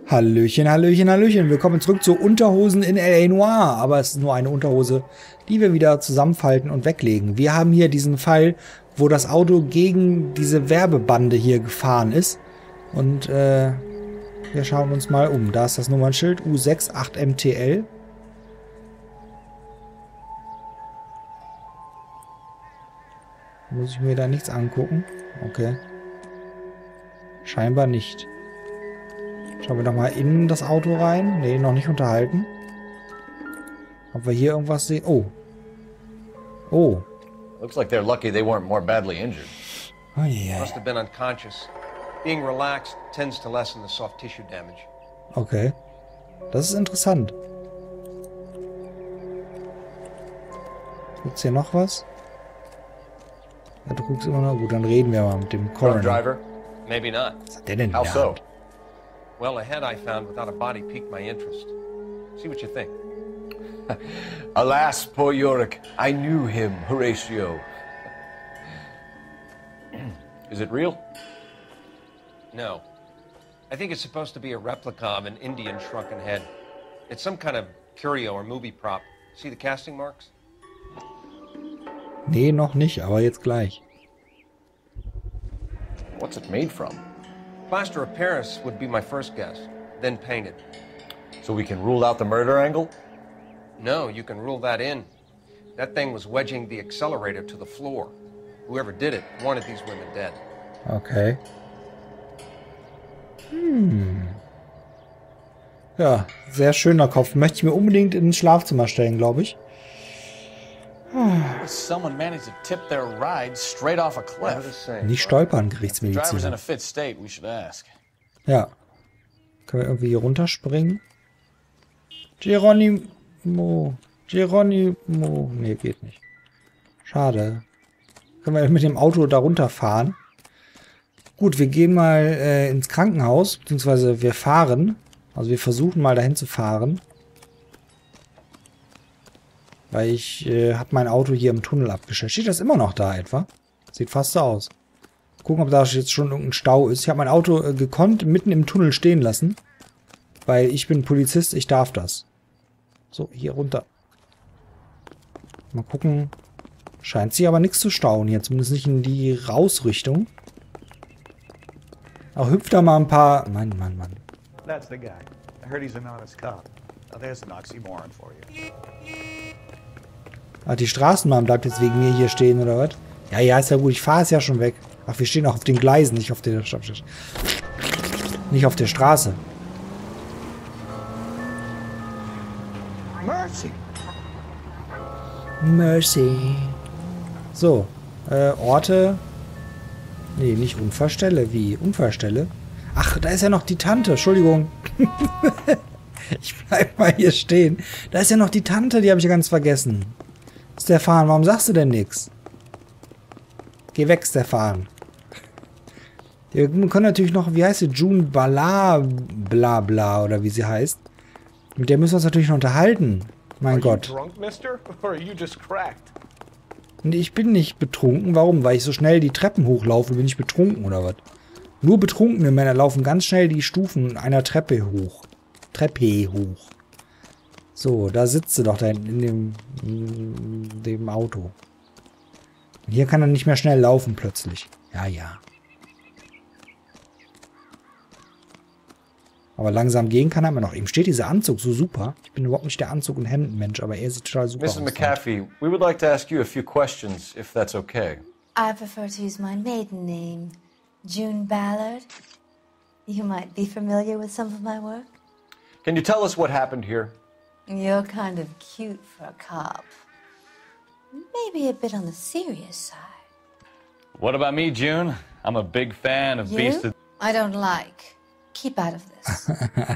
Hallöchen, Hallöchen, Hallöchen. Willkommen zurück zu Unterhosen in L.A. Noire. Aber es ist nur eine Unterhose, die wir wieder zusammenfalten und weglegen. Wir haben hier diesen Fall, wo das Auto gegen diese Werbebande hier gefahren ist. Und wir schauen uns mal um. Da ist das Nummernschild U68MTL. Muss ich mir da nichts angucken? Okay. Scheinbar nicht. Schauen wir doch mal in das Auto rein. Nee, noch nicht unterhalten. Ob wir hier irgendwas sehen? Oh. Oh. Looks like they're lucky they weren't more badly injured. Oh yeah. Must have been unconscious. Being relaxed tends to lessen the soft tissue damage. Okay. Das ist interessant. Gibt's hier noch was? Ja, du guckst immer noch. Gut, dann reden wir mal mit dem Drunk Coroner. driver? Maybe not. Was hat der denn in How der so? Hand? Well, a head I found without a body piqued my interest. See what you think. Alas, poor Yorick. I knew him, Horatio. Is it real? No. I think it's supposed to be a replica of an Indian shrunken head. It's some kind of curio or movie prop. See the casting marks? Nee, noch nicht, aber jetzt gleich. What's it made from? Plaster of Paris would be my first guess, then painted. So we can rule out the murder angle? No, you can rule that in. That thing was wedging the accelerator to the floor. Whoever did it wanted these women dead. Okay. Ja, sehr schöner Kopf. Möchte ich mir unbedingt ins Schlafzimmer stellen, glaube ich. Someone managed to tip their ride straight off a What to cliff. say? Nicht stolpern, Driver's in Gerichtsmediziner. a fit state, we should ask. Ja. Können wir irgendwie hier runterspringen? Geronimo. Geronimo. Nee, geht nicht. Schade. Können wir mit dem Auto da runterfahren? Gut, wir gehen mal ins Krankenhaus, beziehungsweise wir fahren. Also wir versuchen mal dahin zu fahren. Weil ich habe mein Auto hier im Tunnel abgestellt. Steht das immer noch da etwa? Sieht fast so aus. Gucken, ob da jetzt schon irgendein Stau ist. Ich habe mein Auto gekonnt mitten im Tunnel stehen lassen. Weil ich bin Polizist, ich darf das. So, hier runter. Mal gucken. Scheint sich aber nichts zu stauen hier. Zumindest nicht in die Rausrichtung. Aber hüpft da mal ein paar... Mann. That's the guy. I heard he's an honest cop. Now there's an oxymoron for you. Ach, die Straßenbahn bleibt jetzt wegen mir hier stehen, oder was? Ja, ist ja gut. Ich fahre es ja schon weg. Ach, wir stehen auch auf den Gleisen, nicht auf der... Nicht auf der Straße. Mercy! Mercy. So. Orte... Nee, nicht Unfallstelle. Wie? Unfallstelle? Ach, da ist ja noch die Tante. Entschuldigung. Ich bleib mal hier stehen. Da ist ja noch die Tante, die habe ich ja ganz vergessen. Stefan, warum sagst du denn nichts? Geh weg, Stefan. Wir können natürlich noch, wie heißt sie? June Bala, bla bla, oder wie sie heißt. Mit der müssen wir uns natürlich noch unterhalten. Mein Gott. Drunk, mister? Or are you just cracked? Und ich bin nicht betrunken. Warum? Weil ich so schnell die Treppen hochlaufe, bin ich betrunken oder was? Nur betrunkene Männer laufen ganz schnell die Stufen einer Treppe hoch. So, da sitzt sie doch da in dem Auto. Und hier kann er nicht mehr schnell laufen plötzlich. Ja. Aber langsam gehen kann er immer noch. Ihm steht dieser Anzug so super. Ich bin überhaupt nicht der Anzug- und Hemdenmensch, aber er sieht total super Mrs. aus. McAfee, we would like to ask you a few questions, if that's okay. I prefer to use my maiden name, June Ballard. You might be familiar with some of my work. Can you tell us what happened here? You're kind of cute for a cop. Maybe a bit on the serious side. What about me, June? I'm a big fan of Beast You? of... I don't like. Keep out of this.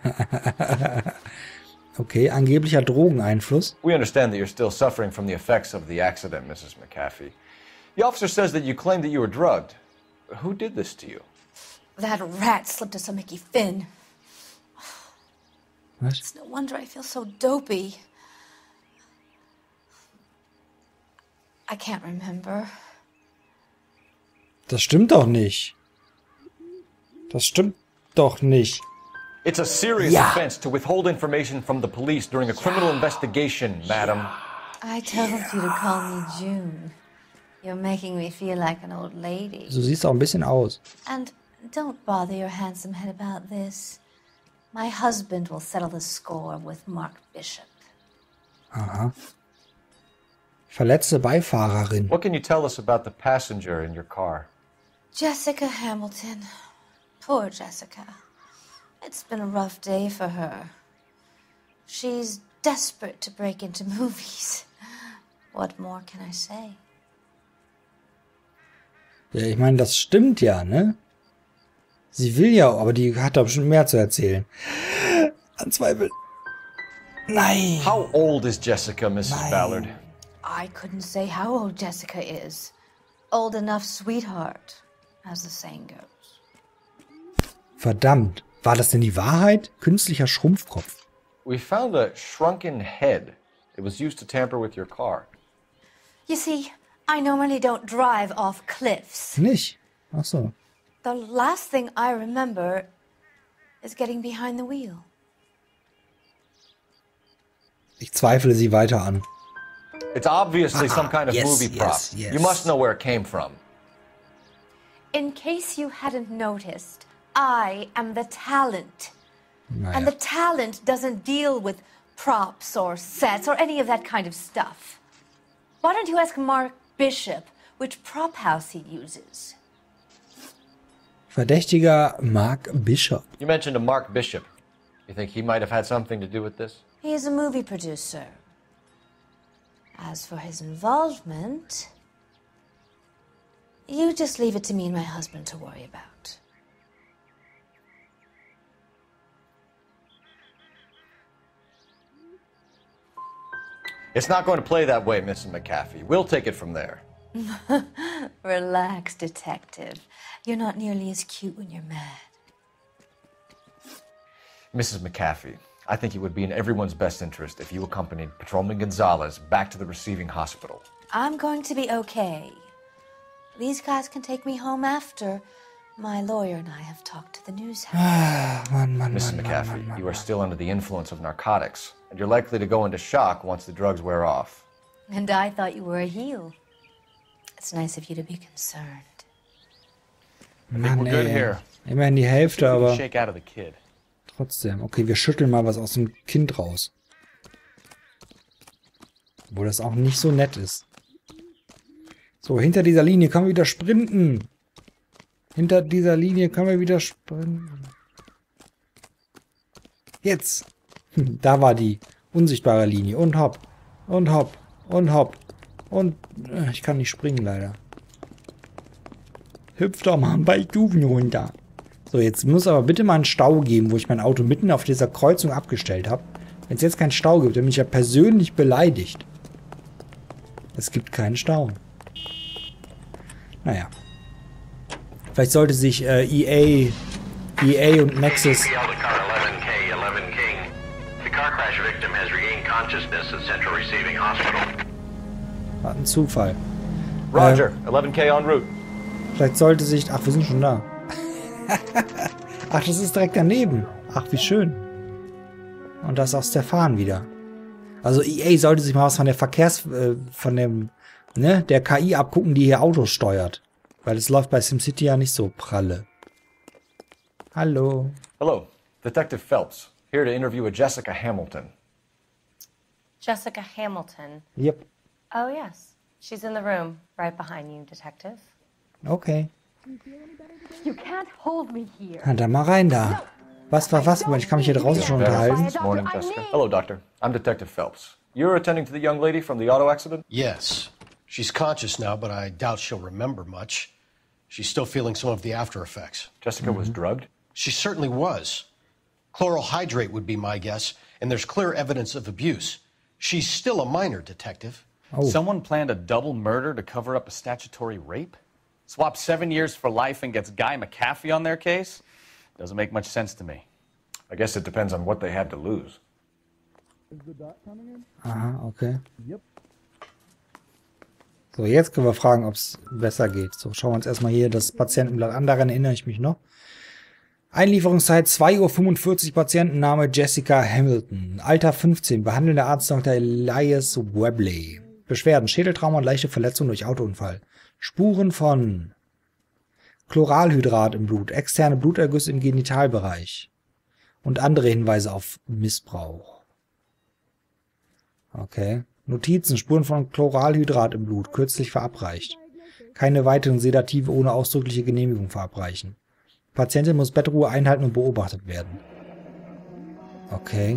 Okay, angeblicher Drogeneinfluss. We understand that you're still suffering from the effects of the accident, Mrs. McAfee. The officer says that you claimed that you were drugged. Who did this to you? That rat slipped us a Mickey Finn. Was? It's no wonder I feel so dopey. I can't remember. Das stimmt doch nicht. Das stimmt doch nicht. It's a serious Ja. offense to withhold information from the police during a criminal investigation, madam. I told you to call me June. You're making me feel like an old lady. Du siehst auch ein bisschen aus. And don't bother your handsome head about this. My husband will settle the score with Mark Bishop. Aha. Verletzte Beifahrerin. What can you tell us about the passenger in your car? Jessica Hamilton. Poor Jessica. It's been a rough day for her. She's desperate to break into movies. What more can I say? Ja, ich meine, das stimmt ja, ne? Sie will ja, aber die hat da bestimmt mehr zu erzählen. An Zweifel. Nein. How old is Jessica, Mrs. Nein. Ballard? I couldn't say how old Jessica is. Old enough, sweetheart, as the saying goes. Verdammt. War das denn die Wahrheit? Künstlicher Schrumpfkopf. We found a shrunken head. It was used to tamper with your car. You see, I normally don't drive off cliffs. Nicht? Ach so. The last thing I remember is getting behind the wheel. Ich zweifle sie weiter an. It's obviously some kind of yes, movie prop. yes, yes. You must know where it came from. In case you hadn't noticed, I am the talent. And the Naja. talent doesn't deal with props or sets or any of that kind of stuff. Why don't you ask Mark Bishop which prop house he uses? Verdächtiger Mark Bishop. You mentioned a Mark Bishop. You think he might have had something to do with this? He is a movie producer. As for his involvement, you just leave it to me and my husband to worry about. It's not going to play that way, Mrs. McAfee. We'll take it from there. Relax, detective. You're not nearly as cute when you're mad. Mrs. McAfee, I think it would be in everyone's best interest if you accompanied Patrolman Gonzalez back to the receiving hospital. I'm going to be okay. These guys can take me home after. My lawyer and I have talked to the news house. Mann, Mann, Mrs. Mann, McAfee, Mann, Mann, you are Mann. still under the influence of narcotics, and you're likely to go into shock once the drugs wear off. And I thought you were a heel. It's nice of you to be concerned. Mann, We're good ey. here. Immerhin die Hälfte, aber Shake out of the kid. trotzdem. Okay, wir schütteln mal was aus dem Kind raus. Obwohl das auch nicht so nett ist. So, hinter dieser Linie können wir wieder sprinten. Hinter dieser Linie können wir wieder sprinten. Jetzt. Da war die unsichtbare Linie. Und hopp. Und hopp. Und hopp. Und ich kann nicht springen, leider. Hüpf doch mal ein paar Stufen runter. So, jetzt muss aber bitte mal einen Stau geben, wo ich mein Auto mitten auf dieser Kreuzung abgestellt habe. Wenn es jetzt keinen Stau gibt, dann bin ich ja persönlich beleidigt. Es gibt keinen Stau. Naja. Vielleicht sollte sich EA und Nexus... The car 11K, 11 King. The car crash victim has regained consciousness at Central Receiving Hospital. War ein Zufall. Roger, 11K en route. Vielleicht sollte sich... Ach, wir sind schon da. Ach, das ist direkt daneben. Ach, wie schön. Und das ist auch Stefan wieder. Also EA sollte sich mal was von der von dem, ne, der KI abgucken, die hier Autos steuert. Weil es läuft bei SimCity ja nicht so pralle. Hallo. Hello, Detective Phelps, here to interview a Jessica Hamilton. Jessica Hamilton. Yep. Oh, yes. She's in the room, right behind you, Detective. Okay. You can't hold me here. Na, dann mal rein da. Was war was? Ich kann mich hier draußen schon unterhalten. This morning, Jessica. Hello, Doctor. I'm Detective Phelps. You're attending to the young lady from the auto accident? Yes. She's conscious now, but I doubt she'll remember much. She's still feeling some of the after effects. Jessica was drugged? She certainly was. Chloral hydrate would be my guess, and there's clear evidence of abuse. She's still a minor, Detective. Oh. Someone planned a double murder to cover up a statutory rape? Swap 7 years for life and gets Guy McAfee on their case? Doesn't make much sense to me. I guess it depends on what they had to lose. Aha, okay. So, jetzt können wir fragen, ob es besser geht. So, schauen wir uns erstmal hier das Patientenblatt an. Daran erinnere ich mich noch. Einlieferungszeit 2:45 Uhr, Patientenname Jessica Hamilton. Alter 15, behandelnder Arzt Dr. Elias Webley. Beschwerden, Schädeltrauma und leichte Verletzung durch Autounfall. Spuren von Chloralhydrat im Blut, externe Blutergüsse im Genitalbereich und andere Hinweise auf Missbrauch. Okay. Notizen, Spuren von Chloralhydrat im Blut, kürzlich verabreicht. Keine weiteren Sedative ohne ausdrückliche Genehmigung verabreichen. Patientin muss Bettruhe einhalten und beobachtet werden. Okay.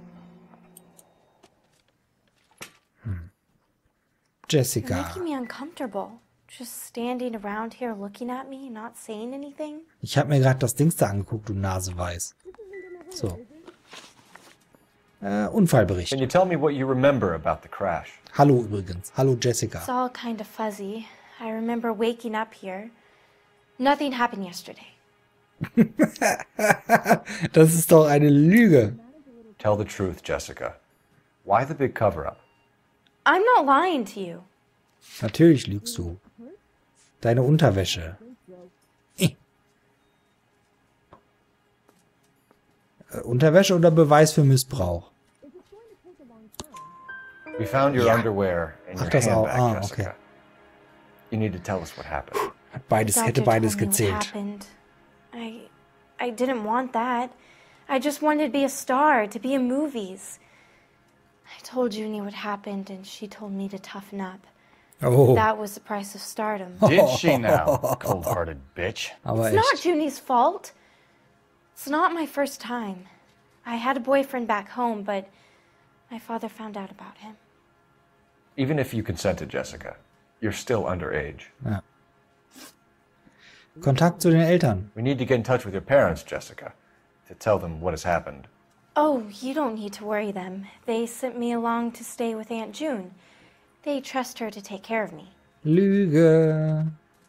Jessica. You're making me uncomfortable. Just standing around here looking at me, not saying anything. Ich habe mir gerade das Dings da angeguckt, du Naseweiß. So. Unfallbericht. Can you tell me what you remember about the crash? Hallo übrigens. Hallo Jessica. It's all kind of fuzzy. I remember waking up here. Nothing happened yesterday. Das ist doch eine Lüge. Tell the truth, Jessica. Why the big cover-up? I'm not lying to you. Natürlich lügst du. Deine Unterwäsche. Unterwäsche oder Beweis für Missbrauch? We found your underwear in your das auch. handbag, Okay. Jessica. You need to tell us what happened. Hätte beides gezählt. I didn't want that. I just wanted to be a star, to be in movies. I told Junie what happened, and she told me to toughen up. Oh. That was the price of stardom. Did she now? Cold-hearted bitch. Aber It's not echt. Junie's fault. It's not my first time. I had a boyfriend back home, but my father found out about him. Even if you consented, Jessica, you're still underage. Ja. Kontakt zu den Eltern. We need to get in touch with your parents, Jessica, to tell them what has happened. Oh, you don't need to worry them. They sent me along to stay with Aunt June. They trust her to take care of me. Lüge.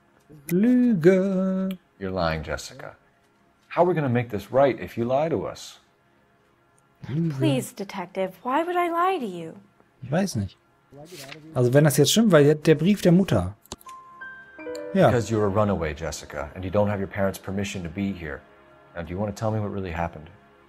Lüge. You're lying, Jessica. How are we going to make this right if you lie to us? Please, Detective, why would I lie to you? Ich weiß nicht. Also wenn das jetzt stimmt, weil der Brief der Mutter. Ja. Because you're a runaway, Jessica, and you don't have your parents' permission to be here. Now, do you want to tell me what really happened?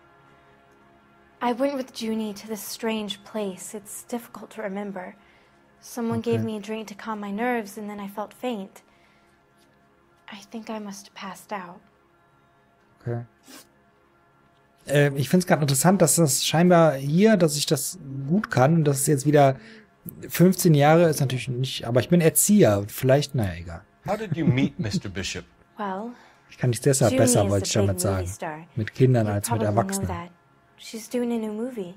I went with Junie to this strange place. It's difficult to remember. Someone gave me a drink to calm my nerves, and then I felt faint. I think I must have passed out. Okay. Ich finde es gerade interessant, dass das scheinbar hier, dass ich das gut kann und das ist jetzt wieder 15 Jahre, ist natürlich nicht, aber ich bin Erzieher. Vielleicht, naja, egal. How did you meet Mr. Bishop? Well, Ich kann nicht deshalb Junie besser, is wollte a ich big damit movie sagen. star. Mit Kindern You als mit probably know Erwachsenen. that. She's doing a new movie.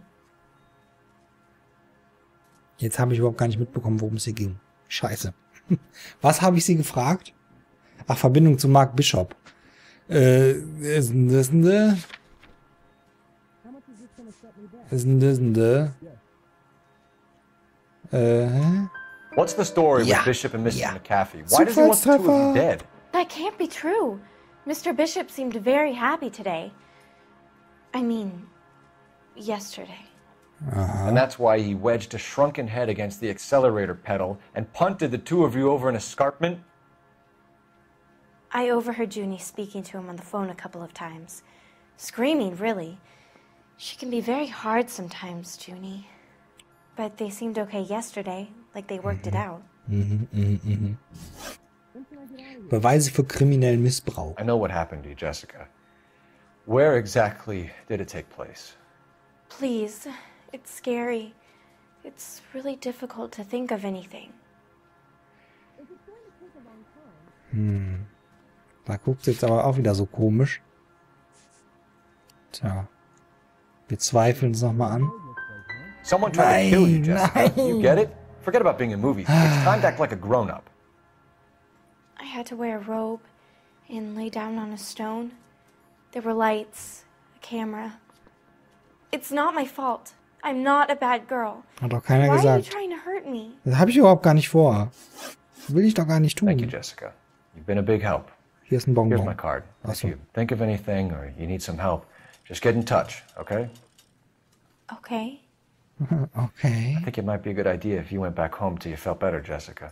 Jetzt habe ich überhaupt gar nicht mitbekommen, worum es hier ging. Scheiße. Was habe ich sie gefragt? Ach, Verbindung zu Mark Bishop. Ist What's the story Yeah. with Bishop and Mrs. Yeah. McAfee? Why does he want the two of you Zufallstreffer. dead? That can't be true. Mr. Bishop seemed very happy today. I mean, yesterday. And that's why he wedged a shrunken head against the accelerator pedal and punted the two of you over an escarpment? I overheard Junie speaking to him on the phone a couple of times. Screaming, really. She can be very hard sometimes, Junie. But they seemed okay yesterday, like they worked it out. Beweise für kriminellen Missbrauch. I know what happened to you, Jessica. Where exactly did it take place? Please, it's scary. It's really difficult to think of anything. Da guckt jetzt aber auch wieder so komisch. Tja. Wir zweifeln es nochmal an. Someone tried to kill you, Nein, Jessica. You nein. get it? Forget about being in movies. It's time to act like a grown-up. I had to wear a robe and lay down on a stone. There were lights, a camera. It's not my fault. I'm not a bad girl. Hat doch keiner Why are you gesagt. trying to hurt me? Das habe ich überhaupt gar nicht vor. Will ich doch gar nicht Thank you, tun. Jessica. You've been a big help. Hier ist ein Here's my Bonbon. card. If Awesome. you think of anything or you need some help, just get in touch, okay? Okay. Okay. I think it might be a good idea if you went back home till you felt better, Jessica.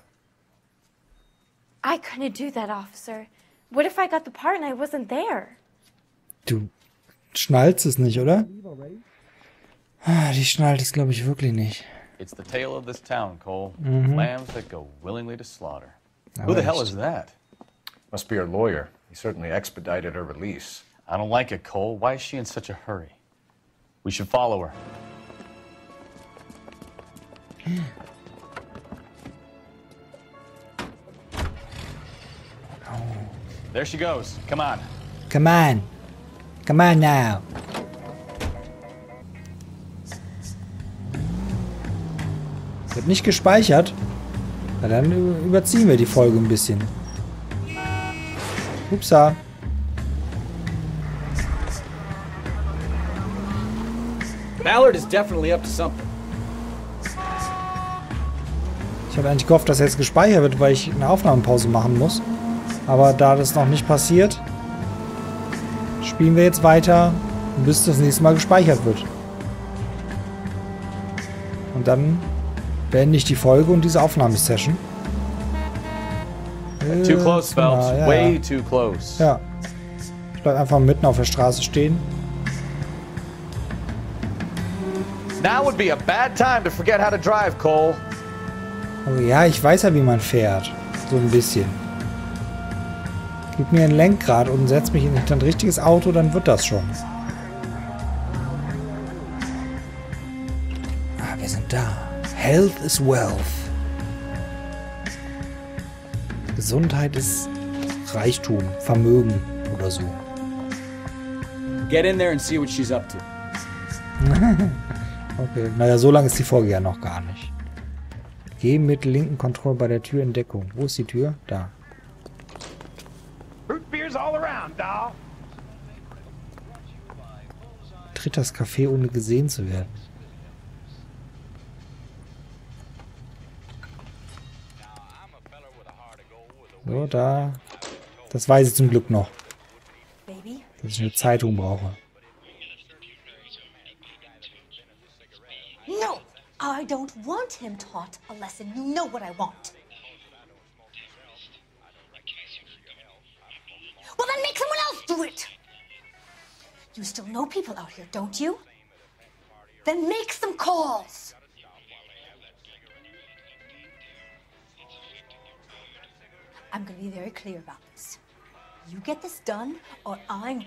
I couldn't do that, officer. What if I got the part and I wasn't there? Du schnallst es nicht, oder? Ah, die schnallt es, glaube ich, wirklich nicht. It's the tale of this town, Cole. Mhm. Lambs that go willingly to slaughter. Aber Who the hell echt. is that? Must be her lawyer. He certainly expedited her release. I don't like it, Cole. Why is she in such a hurry? We should follow her. There she goes. Come on. Come on. Come on now. Wird nicht gespeichert. Na dann überziehen wir die Folge ein bisschen. Upsa. Ballard is definitely up to something. Ich habe eigentlich gehofft, dass jetzt gespeichert wird, weil ich eine Aufnahmepause machen muss. Aber da das noch nicht passiert, spielen wir jetzt weiter, bis das nächste Mal gespeichert wird. Und dann beende ich die Folge und diese Aufnahmesession. Too close, Phelps. Ja, Way too close. Ja. Ich bleib einfach mitten auf der Straße stehen. Now would be a bad time to forget how to drive, Cole. Oh ja, ich weiß ja, wie man fährt. So ein bisschen. Gib mir ein Lenkrad und setz mich in ein richtiges Auto, dann wird das schon. Ah, wir sind da. Health is wealth. Gesundheit ist Reichtum, Vermögen oder so. Get in there and see what she's up to. Okay, naja, so lange ist die Folge ja noch gar nicht. Geh mit linken Kontroll bei der Tür in Deckung. Wo ist die Tür? Da. Root beers all around, doll. Tritt das Café, ohne gesehen zu werden. So, da. Das weiß ich zum Glück noch. Dass ich eine Zeitung brauche. No, I don't want him taught a lesson. You know what I want. Well, then make someone else do it. You still know people out here, don't you? Then make some calls. I'm going to be very clear about this. You get this done, or I'm...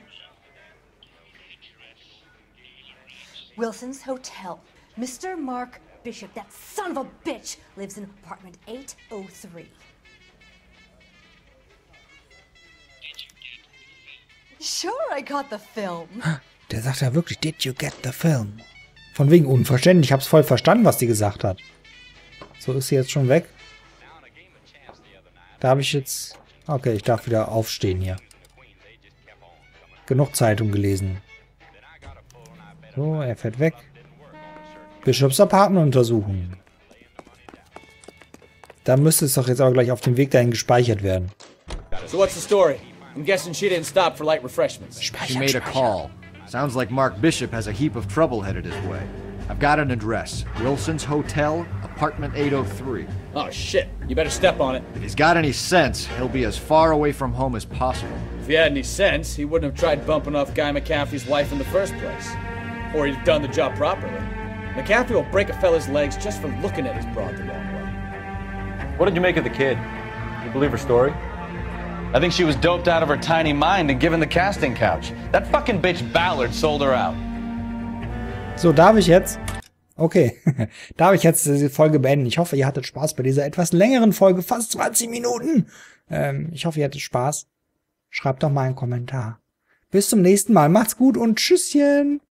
Wilson's Hotel. Mr. Mark Bishop, that son of a bitch, lives in apartment 803. Sure, I got the film. Der sagt ja wirklich, did you get the film? Von wegen unverständlich. Ich hab's voll verstanden, was die gesagt hat. So, ist sie jetzt schon weg? Da habe ich jetzt... Okay, ich darf wieder aufstehen hier. Genug Zeitung gelesen. So, er fährt weg. Bishops Apartment untersuchen. Da müsste es doch jetzt aber gleich auf dem Weg dahin gespeichert werden. So what's the story? I'm guessing she didn't stop for light refreshments. She made a call. Sounds like Mark Bishop has a heap of trouble headed his way. I've got an address. Wilson's Hotel, apartment 803. Oh shit, you better step on it. If he's got any sense, he'll be as far away from home as possible. If he had any sense, he wouldn't have tried bumping off Guy McCaffrey's wife in the first place. Or he'd have done the job properly. McCaffrey will break a fella's legs just for looking at his broad the wrong way. What did you make of the kid? You believe her story? I think she was doped out of her tiny mind and given the casting couch. That fucking bitch Ballard sold her out. So, darf ich jetzt? Okay, darf ich jetzt diese Folge beenden? Ich hoffe, ihr hattet Spaß bei dieser etwas längeren Folge, fast 20 Minuten. Ich hoffe, ihr hattet Spaß. Schreibt doch mal einen Kommentar. Bis zum nächsten Mal. Macht's gut und tschüsschen.